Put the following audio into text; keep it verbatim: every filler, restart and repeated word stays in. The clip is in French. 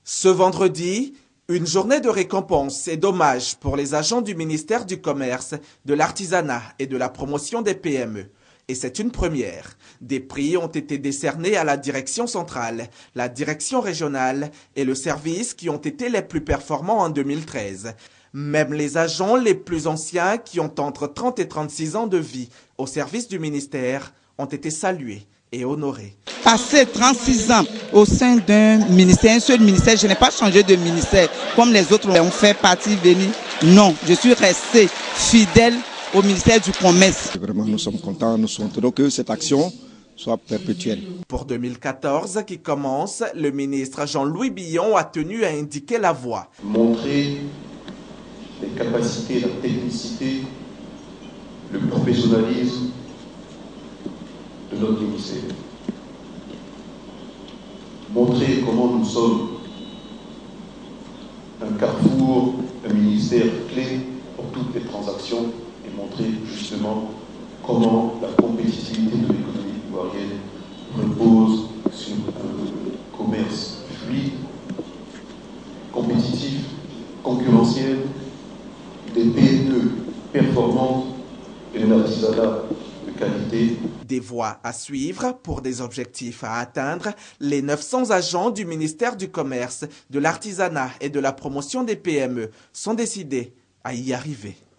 Ce vendredi, une journée de récompense et d'hommage pour les agents du ministère du Commerce, de l'Artisanat et de la Promotion des P M E. Et c'est une première. Des prix ont été décernés à la direction centrale, la direction régionale et le service qui ont été les plus performants en deux mille treize. Même les agents les plus anciens qui ont entre trente et trente-six ans de vie au service du ministère ont été salués et honorés. Passer trente-six ans au sein d'un ministère, un seul ministère, je n'ai pas changé de ministère comme les autres ont fait partie venir. Non, je suis resté fidèle au ministère du Commerce. Vraiment, nous sommes contents, nous souhaitons que cette action soit perpétuelle. Pour deux mille quatorze qui commence, le ministre Jean-Louis Billon a tenu à indiquer la voie. Montrer les capacités, la technicité, le professionnalisme de notre ministère. Montrer comment nous sommes un carrefour, un ministère clé pour toutes les transactions et montrer justement comment la compétitivité de l'économie ivoirienne repose sur un commerce fluide, compétitif, concurrentiel, des P M E performantes et un artisanat de qualité. Des voies à suivre pour des objectifs à atteindre, les neuf cents agents du ministère du Commerce, de l'Artisanat et de la Promotion des P M E sont décidés à y arriver.